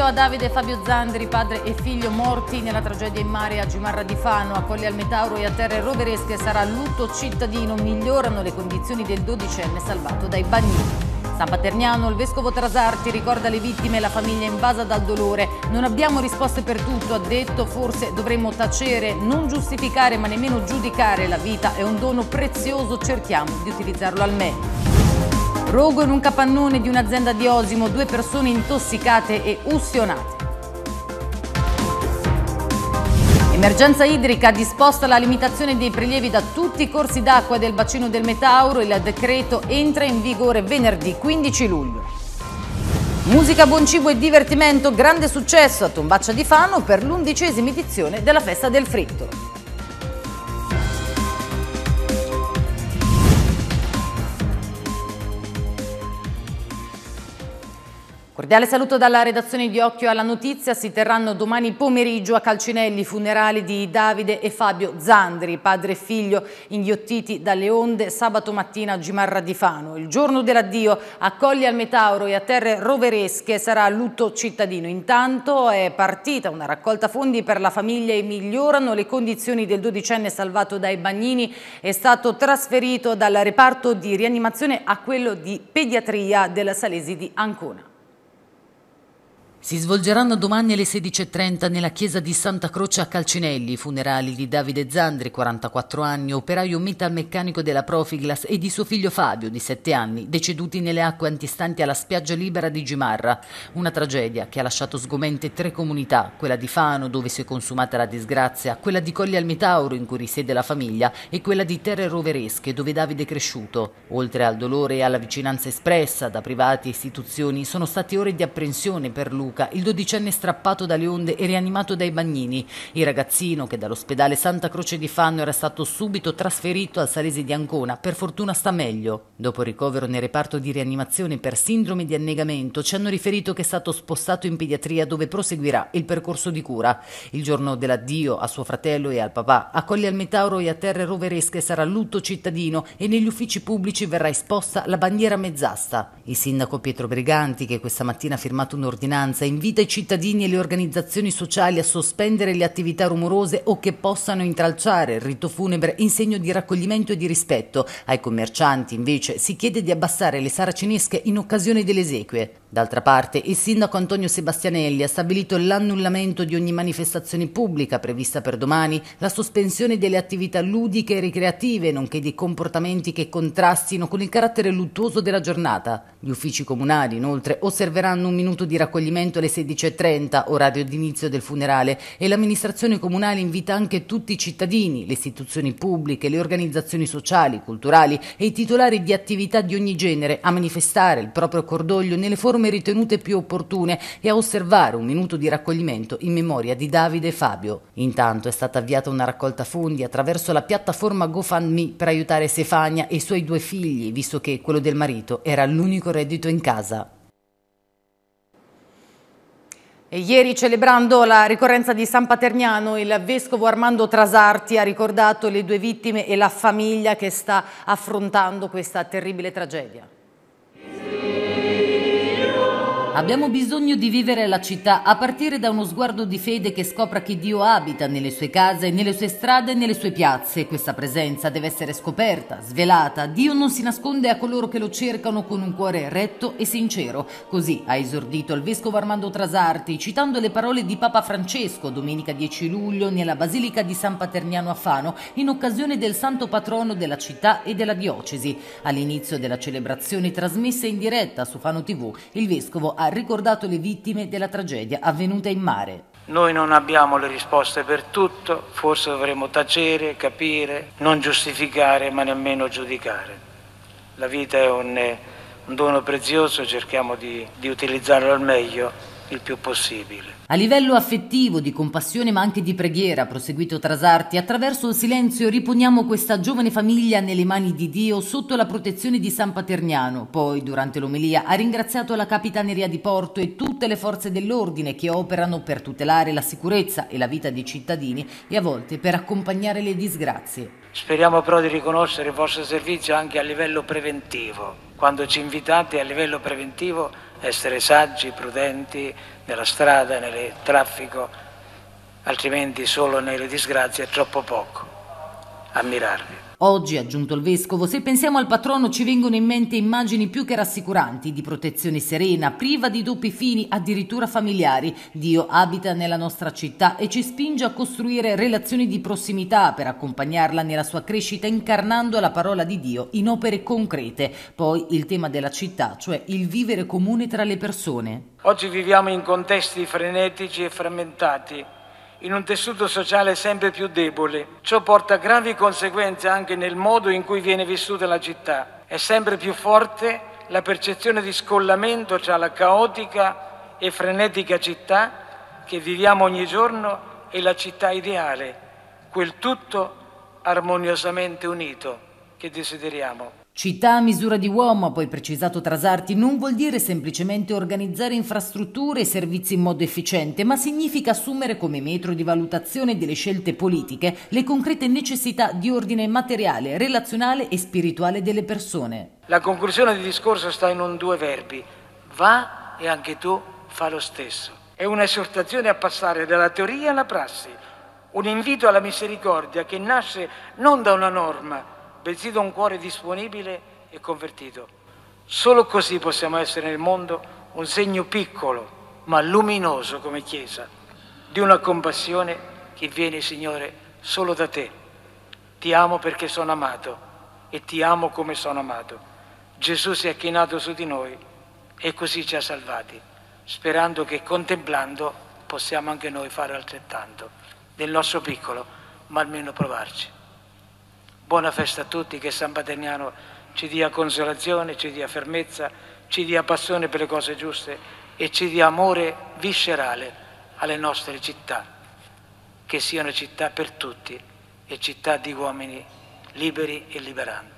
a Davide e Fabio Zandri, padre e figlio morti nella tragedia in mare a Gimarra di Fano. A Colli al Metauro e a Terre Roveresche sarà lutto cittadino. Migliorano le condizioni del dodicenne salvato dai bagnini. San Paterniano, il vescovo Trasarti ricorda le vittime e la famiglia invasa dal dolore. Non abbiamo risposte per tutto, ha detto, forse dovremmo tacere, non giustificare ma nemmeno giudicare. La vita è un dono prezioso, cerchiamo di utilizzarlo al meglio. Rogo in un capannone di un'azienda di Osimo, 2 persone intossicate e ustionate. Emergenza idrica, disposta la limitazione dei prelievi da tutti i corsi d'acqua del bacino del Metauro. Il decreto entra in vigore venerdì 15 luglio. Musica, buon cibo e divertimento, grande successo a Tombaccia di Fano per l'11ª edizione della Festa del Fritto. Cordiale saluto dalla redazione di Occhio alla Notizia. Si terranno domani pomeriggio a Calcinelli i funerali di Davide e Fabio Zandri, padre e figlio inghiottiti dalle onde sabato mattina a Gimarra di Fano. Il giorno dell'addio a Colli al Metauro e a Terre Roveresche sarà lutto cittadino. Intanto è partita una raccolta fondi per la famiglia e migliorano le condizioni del dodicenne salvato dai bagnini. È stato trasferito dal reparto di rianimazione a quello di pediatria del Salesi di Ancona. Si svolgeranno domani alle 16:30 nella chiesa di Santa Croce a Calcinelli i funerali di Davide Zandri, 44 anni, operaio metalmeccanico della Profiglas, e di suo figlio Fabio, di 7 anni, deceduti nelle acque antistanti alla spiaggia libera di Gimarra. Una tragedia che ha lasciato sgomente 3 comunità, quella di Fano, dove si è consumata la disgrazia, quella di Colli al Metauro, in cui risiede la famiglia, e quella di Terre Roveresche, dove Davide è cresciuto. Oltre al dolore e alla vicinanza espressa da privati e istituzioni, sono state ore di apprensione per Luca, il dodicenne strappato dalle onde e rianimato dai bagnini. Il ragazzino, che dall'ospedale Santa Croce di Fano era stato subito trasferito al Salesi di Ancona, per fortuna sta meglio. Dopo il ricovero nel reparto di rianimazione per sindrome di annegamento, ci hanno riferito che è stato spostato in pediatria, dove proseguirà il percorso di cura. Il giorno dell'addio a suo fratello e al papà, a Colli al Metauro e a Terre Roveresche sarà lutto cittadino e negli uffici pubblici verrà esposta la bandiera mezzasta. Il sindaco Pietro Briganti, che questa mattina ha firmato un'ordinanza, invita i cittadini e le organizzazioni sociali a sospendere le attività rumorose o che possano intralciare il rito funebre in segno di raccoglimento e di rispetto. Ai commercianti, invece, si chiede di abbassare le saracinesche in occasione delle esequie. D'altra parte, il sindaco Antonio Sebastianelli ha stabilito l'annullamento di ogni manifestazione pubblica prevista per domani, la sospensione delle attività ludiche e ricreative, nonché di comportamenti che contrastino con il carattere luttuoso della giornata. Gli uffici comunali, inoltre, osserveranno un minuto di raccoglimento alle 16:30, orario di inizio del funerale, e l'amministrazione comunale invita anche tutti i cittadini, le istituzioni pubbliche, le organizzazioni sociali, culturali e i titolari di attività di ogni genere a manifestare il proprio cordoglio nelle forme ritenute più opportune e a osservare un minuto di raccoglimento in memoria di Davide e Fabio. Intanto è stata avviata una raccolta fondi attraverso la piattaforma GoFundMe per aiutare Stefania e i suoi 2 figli, visto che quello del marito era l'unico reddito in casa. E ieri, celebrando la ricorrenza di San Paterniano, il vescovo Armando Trasarti ha ricordato le 2 vittime e la famiglia che sta affrontando questa terribile tragedia. Abbiamo bisogno di vivere la città a partire da uno sguardo di fede che scopra che Dio abita nelle sue case, nelle sue strade e nelle sue piazze. Questa presenza deve essere scoperta, svelata. Dio non si nasconde a coloro che lo cercano con un cuore retto e sincero. Così ha esordito il vescovo Armando Trasarti, citando le parole di Papa Francesco domenica 10 luglio nella Basilica di San Paterniano a Fano, in occasione del santo patrono della città e della diocesi. All'inizio della celebrazione trasmessa in diretta su Fano TV, il vescovo ha ricordato le vittime della tragedia avvenuta in mare. Noi non abbiamo le risposte per tutto, forse dovremo tacere, capire, non giustificare ma nemmeno giudicare. La vita è un dono prezioso, cerchiamo di utilizzarlo al meglio il più possibile. A livello affettivo, di compassione ma anche di preghiera, ha proseguito Trasarti, attraverso il silenzio riponiamo questa giovane famiglia nelle mani di Dio sotto la protezione di San Paterniano. Poi, durante l'omelia, ha ringraziato la Capitaneria di Porto e tutte le forze dell'ordine che operano per tutelare la sicurezza e la vita dei cittadini e a volte per accompagnare le disgrazie. Speriamo però di riconoscere il vostro servizio anche a livello preventivo. Quando ci invitate a livello preventivo essere saggi, prudenti nella strada, nel traffico, altrimenti solo nelle disgrazie è troppo poco. Ammirarvi. Oggi, ha aggiunto il vescovo, se pensiamo al patrono ci vengono in mente immagini più che rassicuranti, di protezione serena, priva di doppi fini, addirittura familiari. Dio abita nella nostra città e ci spinge a costruire relazioni di prossimità per accompagnarla nella sua crescita, incarnando la parola di Dio in opere concrete. Poi il tema della città, cioè il vivere comune tra le persone. Oggi viviamo in contesti frenetici e frammentati, in un tessuto sociale sempre più debole. Ciò porta gravi conseguenze anche nel modo in cui viene vissuta la città. È sempre più forte la percezione di scollamento tra la caotica e frenetica città che viviamo ogni giorno e la città ideale, quel tutto armoniosamente unito che desideriamo. Città a misura di uomo, ha poi precisato Trasarti, non vuol dire semplicemente organizzare infrastrutture e servizi in modo efficiente, ma significa assumere come metro di valutazione delle scelte politiche le concrete necessità di ordine materiale, relazionale e spirituale delle persone. La conclusione del discorso sta in due verbi: va e anche tu fa lo stesso. È un'esortazione a passare dalla teoria alla prassi, un invito alla misericordia che nasce non da una norma, bensì da un cuore disponibile e convertito. Solo così possiamo essere nel mondo un segno piccolo, ma luminoso come Chiesa, di una compassione che viene, Signore, solo da Te. Ti amo perché sono amato e ti amo come sono amato. Gesù si è chinato su di noi e così ci ha salvati, sperando che contemplando possiamo anche noi fare altrettanto, nel nostro piccolo, ma almeno provarci. Buona festa a tutti, che San Paterniano ci dia consolazione, ci dia fermezza, ci dia passione per le cose giuste e ci dia amore viscerale alle nostre città, che siano città per tutti e città di uomini liberi e liberanti.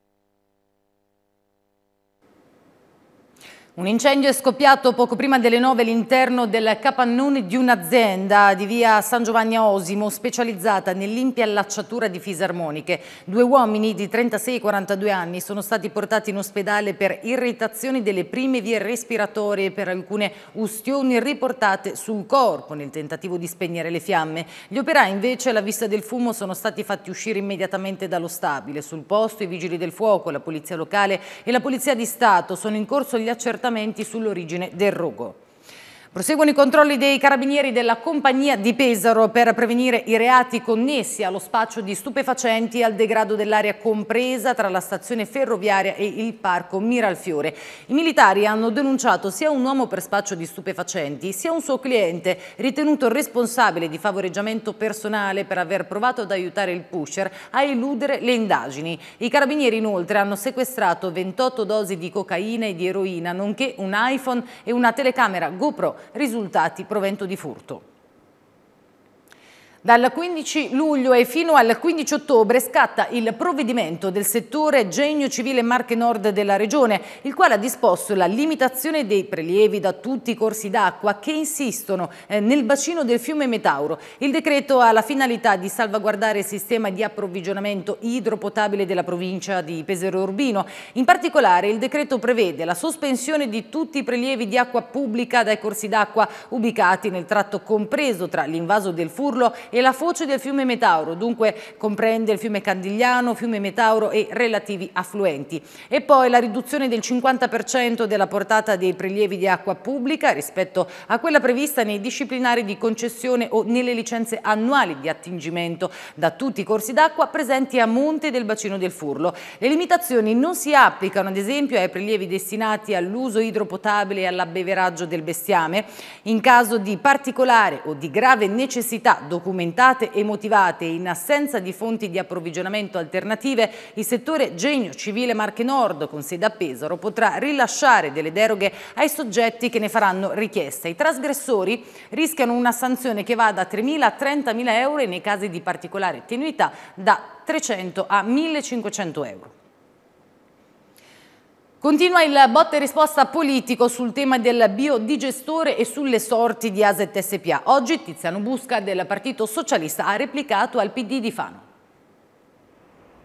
Un incendio è scoppiato poco prima delle 9 all'interno del capannone di un'azienda di via San Giovanni a Osimo, specializzata nell'impiallacciatura di fisarmoniche. 2 uomini di 36 e 42 anni sono stati portati in ospedale per irritazioni delle prime vie respiratorie e per alcune ustioni riportate sul corpo nel tentativo di spegnere le fiamme. Gli operai invece, alla vista del fumo, sono stati fatti uscire immediatamente dallo stabile. Sul posto i vigili del fuoco, la polizia locale e la polizia di Stato. Sono in corso gli accertamenti sull'origine del rogo. Proseguono i controlli dei carabinieri della Compagnia di Pesaro per prevenire i reati connessi allo spaccio di stupefacenti e al degrado dell'area compresa tra la stazione ferroviaria e il parco Miralfiore. I militari hanno denunciato sia un uomo per spaccio di stupefacenti sia un suo cliente ritenuto responsabile di favoreggiamento personale per aver provato ad aiutare il pusher a eludere le indagini. I carabinieri inoltre hanno sequestrato 28 dosi di cocaina e di eroina, nonché un iPhone e una telecamera GoPro, risultati provento di furto. Dal 15 luglio e fino al 15 ottobre scatta il provvedimento del settore Genio Civile Marche Nord della Regione, il quale ha disposto la limitazione dei prelievi da tutti i corsi d'acqua che insistono nel bacino del fiume Metauro. Il decreto ha la finalità di salvaguardare il sistema di approvvigionamento idropotabile della provincia di Pesaro Urbino. In particolare il decreto prevede la sospensione di tutti i prelievi di acqua pubblica dai corsi d'acqua ubicati nel tratto compreso tra l'Invaso del Furlo e la foce del fiume Metauro, dunque comprende il fiume Candigliano, fiume Metauro e relativi affluenti. E poi la riduzione del 50% della portata dei prelievi di acqua pubblica rispetto a quella prevista nei disciplinari di concessione o nelle licenze annuali di attingimento da tutti i corsi d'acqua presenti a monte del bacino del Furlo. Le limitazioni non si applicano ad esempio ai prelievi destinati all'uso idropotabile e all'abbeveraggio del bestiame. In caso di particolare o di grave necessità documentate e motivate in assenza di fonti di approvvigionamento alternative, il settore Genio Civile Marche Nord, con sede a Pesaro, potrà rilasciare delle deroghe ai soggetti che ne faranno richiesta. I trasgressori rischiano una sanzione che va da 3.000 a 30.000 euro e nei casi di particolare tenuità da 300 a 1.500 euro. Continua il botta e risposta politico sul tema del biodigestore e sulle sorti di Aset SpA. Oggi Tiziano Busca del Partito Socialista ha replicato al PD di Fano.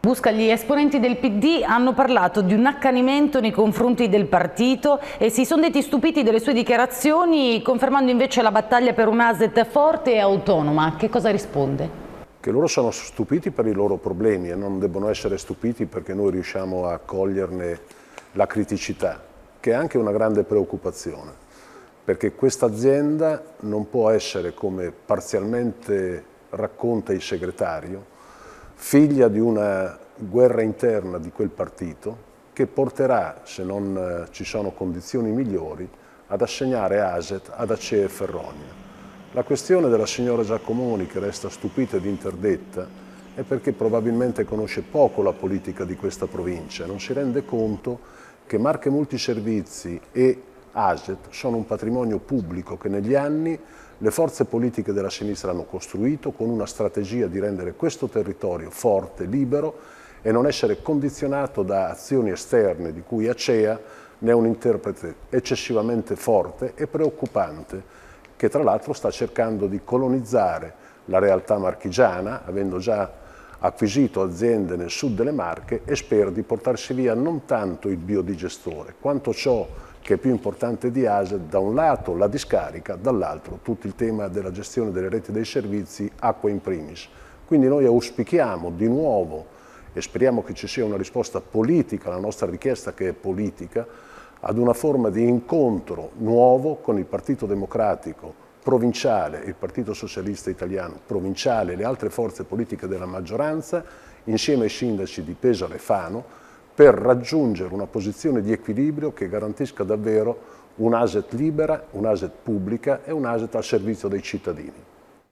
Busca, gli esponenti del PD hanno parlato di un accanimento nei confronti del partito e si sono detti stupiti delle sue dichiarazioni, confermando invece la battaglia per un'ASET forte e autonoma. Che cosa risponde? Che loro sono stupiti per i loro problemi e non debbono essere stupiti perché noi riusciamo a coglierne la criticità, che è anche una grande preoccupazione, perché questa azienda non può essere, come parzialmente racconta il segretario, figlia di una guerra interna di quel partito che porterà, se non ci sono condizioni migliori, ad assegnare ASET ad Acea e Ferronia. La questione della signora Giacomoni, che resta stupita ed interdetta, è perché probabilmente conosce poco la politica di questa provincia, non si rende conto che Marche Multiservizi e ASET sono un patrimonio pubblico che negli anni le forze politiche della sinistra hanno costruito con una strategia di rendere questo territorio forte, libero e non essere condizionato da azioni esterne di cui Acea ne è un interprete eccessivamente forte e preoccupante, che tra l'altro sta cercando di colonizzare la realtà marchigiana, avendo già acquisito aziende nel sud delle Marche e spera di portarsi via non tanto il biodigestore, quanto ciò che è più importante di ASET, da un lato la discarica, dall'altro tutto il tema della gestione delle reti dei servizi, acqua in primis. Quindi noi auspichiamo di nuovo, e speriamo che ci sia una risposta politica alla nostra richiesta, che è politica, ad una forma di incontro nuovo con il Partito Democratico provinciale, il Partito Socialista Italiano provinciale e le altre forze politiche della maggioranza, insieme ai sindaci di Pesaro e Fano, per raggiungere una posizione di equilibrio che garantisca davvero un'ASET libera, un'ASET pubblica e un'ASET al servizio dei cittadini.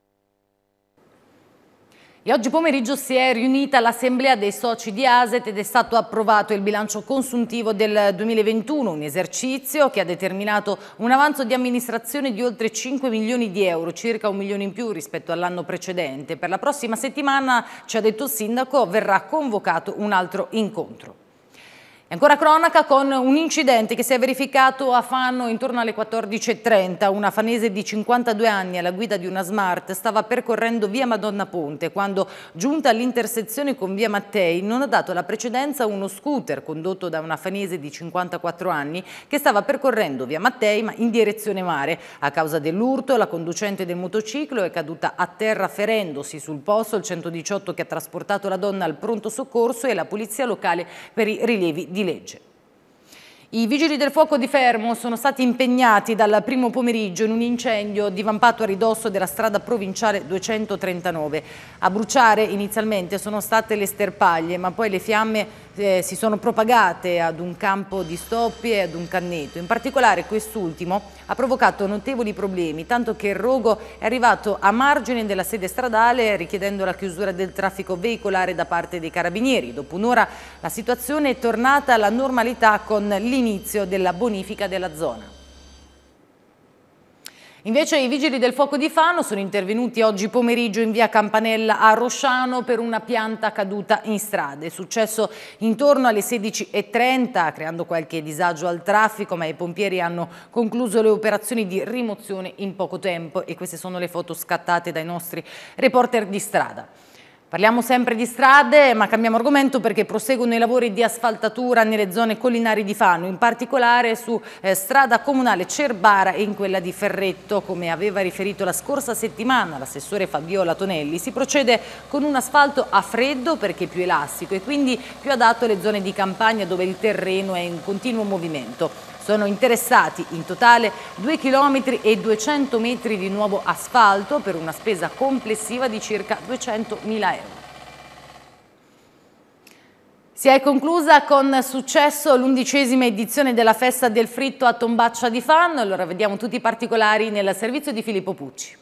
E oggi pomeriggio si è riunita l'assemblea dei soci di ASET ed è stato approvato il bilancio consuntivo del 2021, un esercizio che ha determinato un avanzo di amministrazione di oltre 5 milioni di euro, circa 1 milione in più rispetto all'anno precedente. Per la prossima settimana, ci ha detto il sindaco, verrà convocato un altro incontro. E ancora cronaca con un incidente che si è verificato a Fano intorno alle 14:30. Una fanese di 52 anni alla guida di una Smart stava percorrendo via Madonna Ponte quando, giunta all'intersezione con via Mattei, non ha dato la precedenza a uno scooter condotto da una fanese di 54 anni che stava percorrendo via Mattei ma in direzione mare. A causa dell'urto la conducente del motociclo è caduta a terra ferendosi. Sul posto il 118 che ha trasportato la donna al pronto soccorso e la polizia locale per i rilievi di legge. I vigili del fuoco di Fermo sono stati impegnati dal primo pomeriggio in un incendio divampato a ridosso della strada provinciale 239. A bruciare inizialmente sono state le sterpaglie, ma poi le fiamme si sono propagate ad un campo di stoppie e ad un canneto. In particolare quest'ultimo ha provocato notevoli problemi, tanto che il rogo è arrivato a margine della sede stradale richiedendo la chiusura del traffico veicolare da parte dei carabinieri. Dopo un'ora la situazione è tornata alla normalità con l'inizio della bonifica della zona. Invece i vigili del fuoco di Fano sono intervenuti oggi pomeriggio in via Campanella a Rosciano per una pianta caduta in strada. È successo intorno alle 16:30 creando qualche disagio al traffico, ma i pompieri hanno concluso le operazioni di rimozione in poco tempo e queste sono le foto scattate dai nostri reporter di strada. Parliamo sempre di strade, ma cambiamo argomento perché proseguono i lavori di asfaltatura nelle zone collinari di Fano, in particolare su strada comunale Cerbara e in quella di Ferretto. Come aveva riferito la scorsa settimana l'assessore Fabiola Tonelli, si procede con un asfalto a freddo perché è più elastico e quindi più adatto alle zone di campagna dove il terreno è in continuo movimento. Sono interessati in totale 2 km e 200 metri di nuovo asfalto per una spesa complessiva di circa 200.000 euro. Si è conclusa con successo l'11ª edizione della Festa del Fritto a Tombaccia di Fano. Allora vediamo tutti i particolari nel servizio di Filippo Pucci.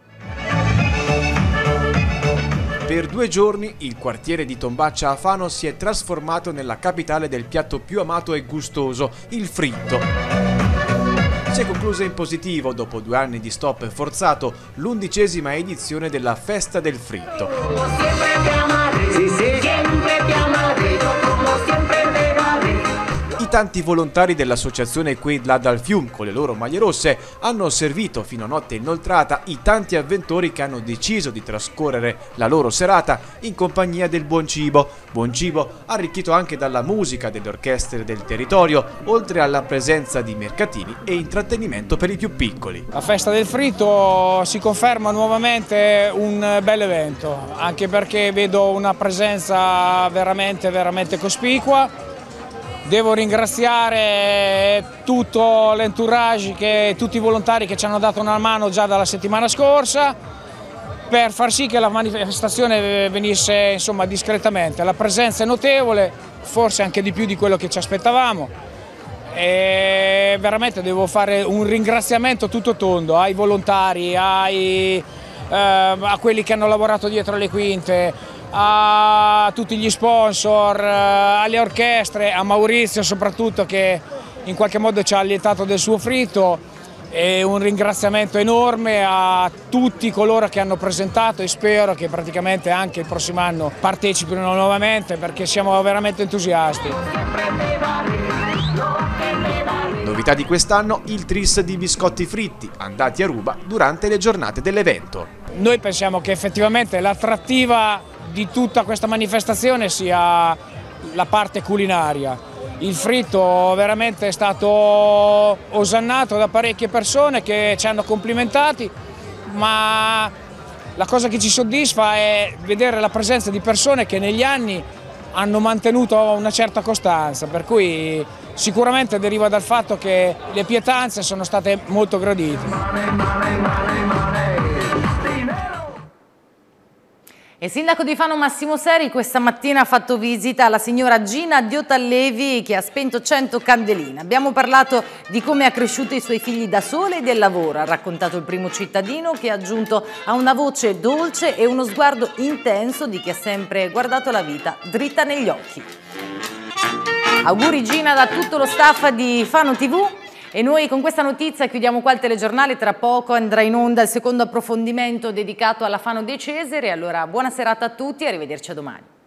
Per 2 giorni il quartiere di Tombaccia a Fano si è trasformato nella capitale del piatto più amato e gustoso, il fritto. Si è conclusa in positivo, dopo 2 anni di stop forzato, l'11ª edizione della Festa del Fritto. I tanti volontari dell'associazione Quei là dal Fium, con le loro maglie rosse, hanno servito fino a notte inoltrata i tanti avventori che hanno deciso di trascorrere la loro serata in compagnia del buon cibo arricchito anche dalla musica delle orchestre del territorio, oltre alla presenza di mercatini e intrattenimento per i più piccoli. La festa del fritto si conferma nuovamente un bel evento, anche perché vedo una presenza veramente cospicua. Devo ringraziare tutto l'entourage, tutti i volontari che ci hanno dato una mano già dalla settimana scorsa per far sì che la manifestazione venisse discretamente. La presenza è notevole, forse anche di più di quello che ci aspettavamo, e veramente devo fare un ringraziamento tutto tondo ai volontari, a quelli che hanno lavorato dietro le quinte, a tutti gli sponsor, alle orchestre, a Maurizio soprattutto, che in qualche modo ci ha allietato del suo fritto, e un ringraziamento enorme a tutti coloro che hanno presentato, e spero che praticamente anche il prossimo anno partecipino nuovamente, perché siamo veramente entusiasti. Novità di quest'anno, il tris di biscotti fritti andati a ruba durante le giornate dell'evento. Noi pensiamo che effettivamente l'attrattiva di tutta questa manifestazione sia la parte culinaria. Il fritto veramente è stato osannato da parecchie persone che ci hanno complimentati, ma la cosa che ci soddisfa è vedere la presenza di persone che negli anni hanno mantenuto una certa costanza, per cui sicuramente deriva dal fatto che le pietanze sono state molto gradite. Il sindaco di Fano Massimo Seri questa mattina ha fatto visita alla signora Gina Diotallevi, che ha spento 100 candeline. Abbiamo parlato di come ha cresciuto i suoi figli da sola e del lavoro. Ha raccontato il primo cittadino, che ha aggiunto a una voce dolce e uno sguardo intenso di chi ha sempre guardato la vita dritta negli occhi. Auguri Gina da tutto lo staff di Fano TV. E noi con questa notizia chiudiamo qua il telegiornale. Tra poco andrà in onda il secondo approfondimento dedicato alla Fano dei Cesari. Allora buona serata a tutti e arrivederci a domani.